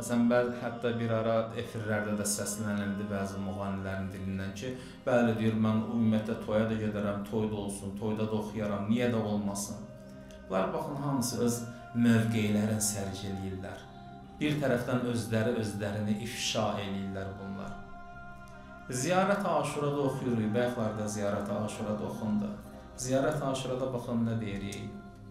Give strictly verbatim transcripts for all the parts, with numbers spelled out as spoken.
Məsələn, bəzi, hətta bir ara efirlərdə də səslənildi bəzi müğənnilərin dilindən ki, bəli deyir, mən ümumiyyətlə toya da gedərəm, toyda olsun, toyda da oxuyaram, niyə də olmasın? Bunlar baxın, hamısı öz mövqeylərini sərgiləyirlər. Bir tərəfdən özləri özlərini ifşa eləyirlər bunlar. Ziyarət-i Aşurada oxuyuruq, bəxtlarda Ziyarət-i Aşurada oxundu. Ziyarət-i Aşurada baxın nə deyirik?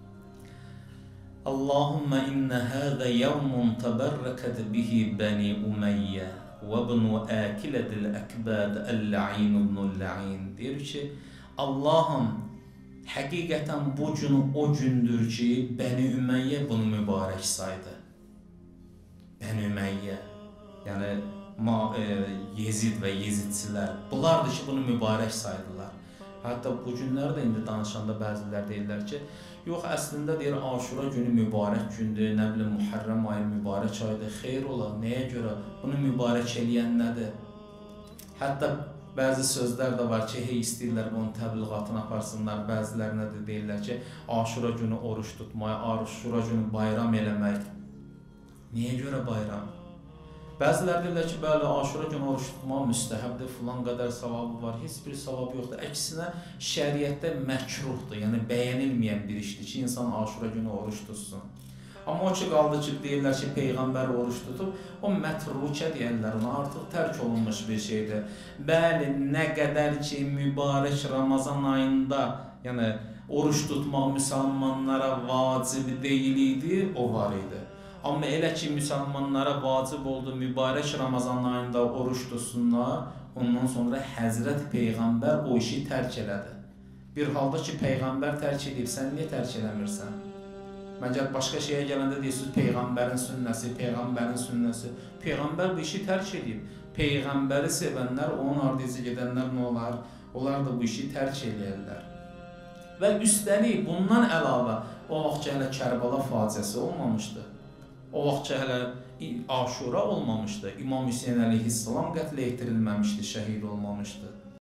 Allahümme inne hâze yevmun teberreket bihi bani Umeyye ve ibnu akiledil ekbad el-la'in ibnu'l-la'in. Deyir ki, Allahım, həqiqətən bu gün o gündür ki, Bəni Ümeyyə bunu mübarək saydı. Bəni Ümeyyə, yəni e, Yezid və Yezidçilər, bunlardır ki, bunu mübarək saydılar. Hətta bu günlərdə indi danışanda bəzilər deyirlər ki, yox, əslində deyir, Aşura günü mübarək gündür, nə bilim, Muharrəm ayı mübarək aydır, xeyr ola, nəyə görə? Bunu mübarək eləyən nədir? Hətta bəzi sözlər də var ki, hey istəyirlər bunun təbliğatını aparsınlar, bəzilərinə də deyirlər ki, Aşura günü oruç tutmaya, Aşura günü bayram eləmək. Niyə görə bayram? Bəzilər deyirlər ki, bəli, Aşura günü oruç tutmaq müstəhəbdir, filan qədər savabı var, heç bir savabı yoxdur. Əksinə, şəriətdə məkruhdur, yəni bəyənilməyən bir işdir ki, insan Aşura günü oruç tutsun. Amma o ki, qaldı ki, deyirlər ki, Peyğəmbər oruç tutub, o mətrukə deyirlər, ona artıq tərk olunmuş bir şeydir. Bəli, nə qədər ki, mübarək Ramazan ayında, yəni oruç tutmaq müsəlmanlara vacib deyil idi, o var idi. Amma elə ki, müsəlmanlara vacib oldu, mübarək Ramazan ayında oruç tutsunlar, ondan sonra Həzrət Peyğəmbər o işi tərk elədi. Bir halda ki, Peyğəmbər tərk edib, sən niyə tərk eləmirsən? Məncə, başqa şeyə gələndə deyirsiniz, Peyğəmbərin sünnəsi, Peyğəmbərin sünnəsi. Peyğəmbər bu işi tərk edib. Peyğəmbəri sevənlər, onun ardınca gedənlər nə olar? Onlar da bu işi tərk eləyərlər. Və üstəlik, bundan əlavə, o vaxt ki, hələ Kərbəla faciəsi olmamışdı. O vaxt ki, hələ Aşura olmamışdı. İmam Hüseyin əleyhissalam qətlə yetirilməmişdi, şəhid olmamışdı.